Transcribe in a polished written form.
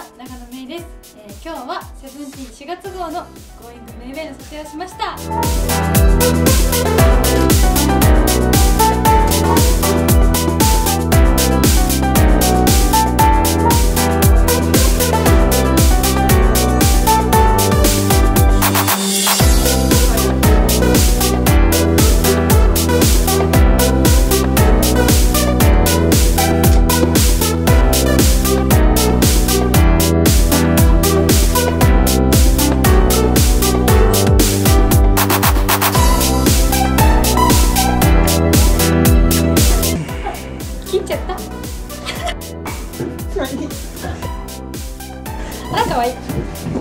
長野めいです。今日はセブンティーン4月号の「Going メイウェイ」の撮影をしました。切っちゃったあ、かわいい。